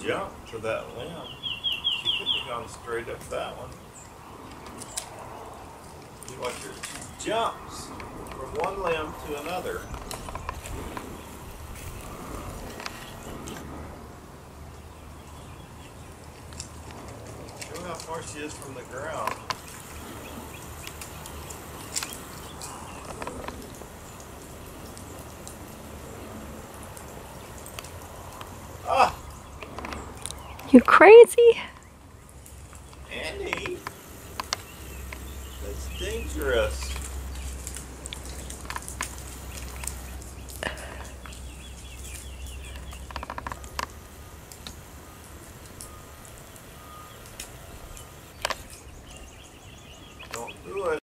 jump to that limb. She could have gone straight up that one. You watch her. She jumps from one limb to another. Show how far she is from the ground. Ah! You crazy? Annie, that's dangerous. Don't do it.